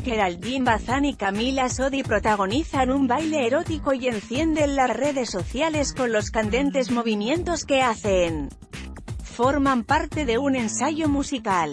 Geraldine Bazán y Camila Sodi protagonizan un baile erótico y encienden las redes sociales con los candentes movimientos que hacen. Forman parte de un ensayo musical.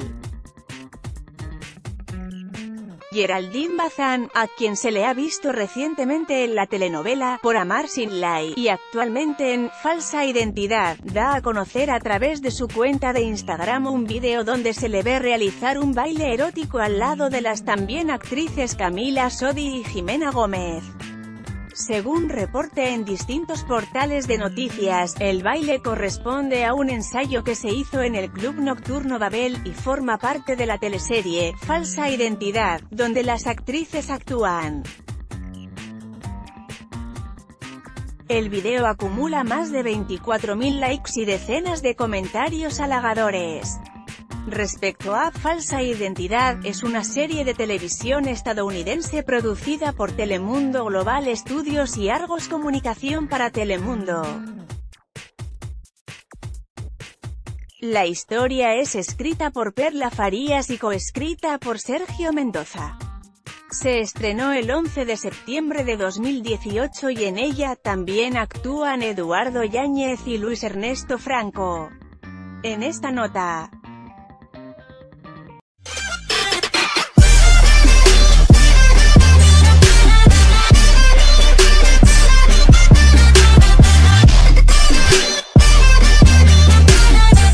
Geraldine Bazán, a quien se le ha visto recientemente en la telenovela Por amar sin like, y actualmente en Falsa identidad, da a conocer a través de su cuenta de Instagram un vídeo donde se le ve realizar un baile erótico al lado de las también actrices Camila Sodi y Jimena Gómez. Según reporte en distintos portales de noticias, el baile corresponde a un ensayo que se hizo en el Club Nocturno Babel, y forma parte de la teleserie Falsa identidad, donde las actrices actúan. El video acumula más de 24.000 likes y decenas de comentarios halagadores. Respecto a Falsa identidad, es una serie de televisión estadounidense producida por Telemundo Global Studios y Argos Comunicación para Telemundo. La historia es escrita por Perla Farías y coescrita por Sergio Mendoza. Se estrenó el 11 de septiembre de 2018 y en ella también actúan Eduardo Yáñez y Luis Ernesto Franco. En esta nota